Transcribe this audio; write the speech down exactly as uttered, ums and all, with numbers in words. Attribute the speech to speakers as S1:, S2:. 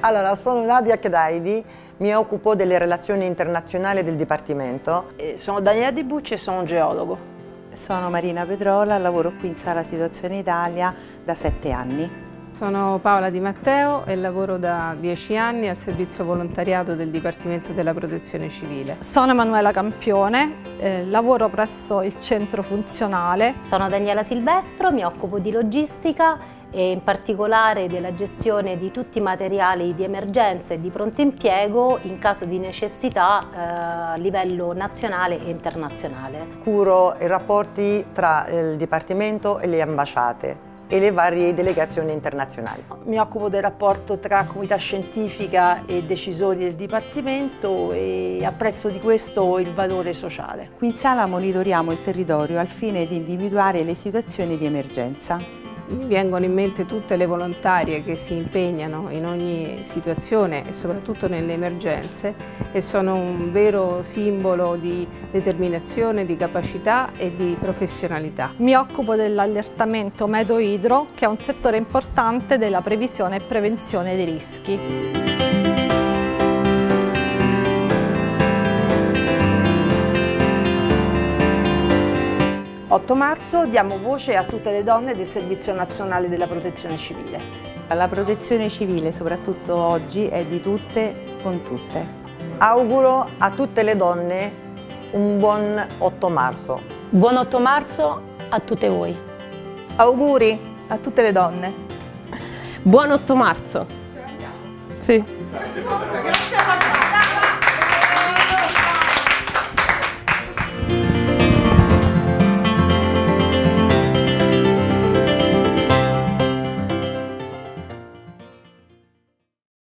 S1: Allora, sono Nadia Kedaidi, mi occupo delle relazioni internazionali del Dipartimento.
S2: Eh, sono Daniela Di Bucci e sono un geologo.
S3: Sono Marina Pedrola, lavoro qui in Sala Situazione Italia da sette anni.
S4: Sono Paola Di Matteo e lavoro da dieci anni al servizio volontariato del Dipartimento della Protezione Civile.
S5: Sono Emanuela Campione, eh, lavoro presso il centro funzionale.
S6: Sono Daniela Silvestro, mi occupo di logistica e in particolare della gestione di tutti i materiali di emergenza e di pronto impiego in caso di necessità eh, a livello nazionale e internazionale.
S1: Curo i rapporti tra il Dipartimento e le ambasciate e le varie delegazioni internazionali.
S2: Mi occupo del rapporto tra comunità scientifica e decisori del Dipartimento e apprezzo di questo il valore sociale.
S3: Qui in sala monitoriamo il territorio al fine di individuare le situazioni di emergenza.
S4: Mi vengono in mente tutte le volontarie che si impegnano in ogni situazione e soprattutto nelle emergenze e sono un vero simbolo di determinazione, di capacità e di professionalità.
S5: Mi occupo dell'allertamento meteo-idro, che è un settore importante della previsione e prevenzione dei rischi.
S2: otto marzo diamo voce a tutte le donne del Servizio Nazionale della Protezione Civile.
S3: La protezione civile, soprattutto oggi, è di tutte con tutte.
S1: Auguro a tutte le donne un buon otto marzo.
S7: Buon otto marzo a tutte voi.
S8: Auguri a tutte le donne.
S7: Buon otto marzo.
S8: Sì.
S9: Grazie